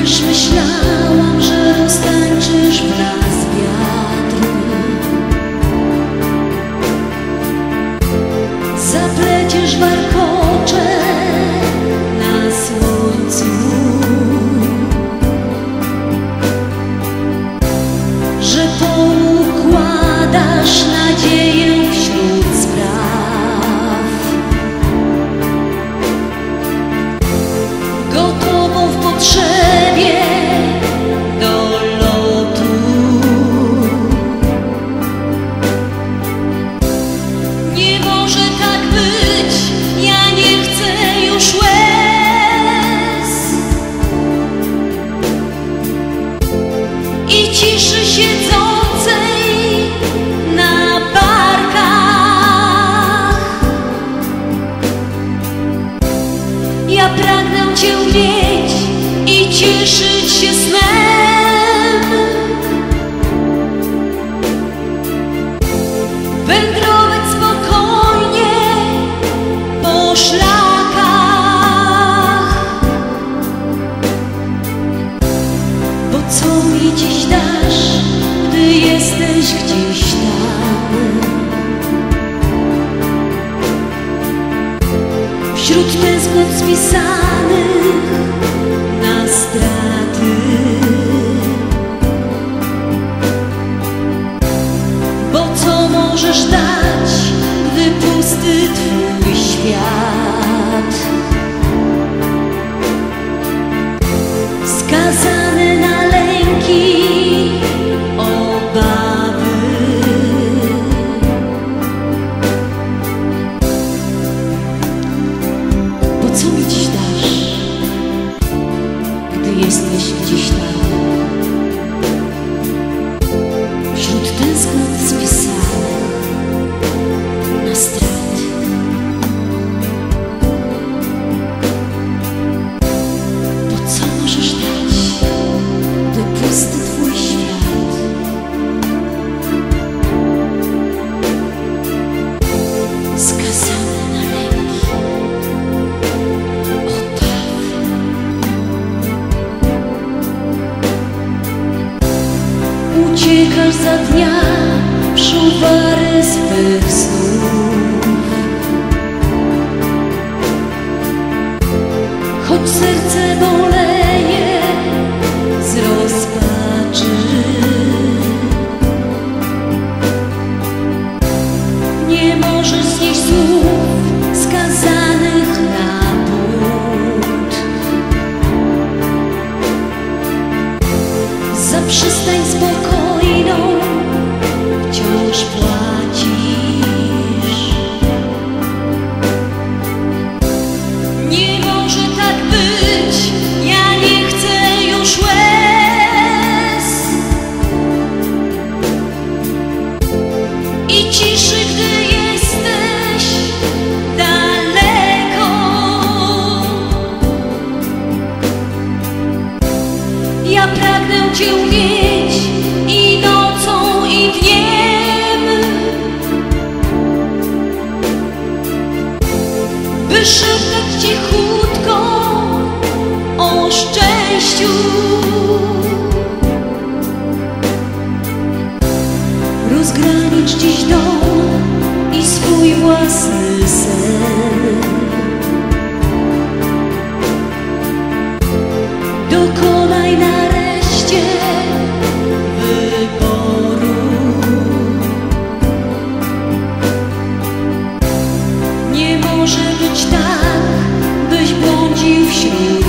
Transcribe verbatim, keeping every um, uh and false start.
Też myślałam, że roztańczysz blask wiatru, zapleciesz warkocze na słońcu, że poukładasz nadzieję wśród spraw, gotową w potrzebie do lotu. Nie może tak być, ja nie chcę już łez i ciszy siedzącej na barkach. Ja pragnę Cię mieć i cieszyć się snem, wędrować spokojnie po szlakach. Bo co mi dziś dasz, gdy jesteś gdzieś tam, wśród tęsknot spisanych na straty? Bo co możesz dać, gdy pusty Twój świat, skazany na lęki, obawy? Bo co mi dziś dasz, gdy jesteś gdzieś tam, wśród tęsknot spisanych na straty? Bo co możesz dać, gdy pusty Twój świat, skazany na lęki, obawy? Uciekasz za dnia w szuwary swych snów, choć serce boleje z rozpaczy. Nie możesz znieść słów skazanych na bunt. Za przystań spokojną wciąż płacisz. Nie może tak być, ja nie chcę już łez i ciszy, gdy jesteś daleko. Ja pragnę Cię mieć i nocą, i dniem, by szeptać cichutko o szczęściu. Rozgranicz dziś dom i swój własny sen. Dokonaj nareszcie wyboru. Nie może być tak, byś błądził wśród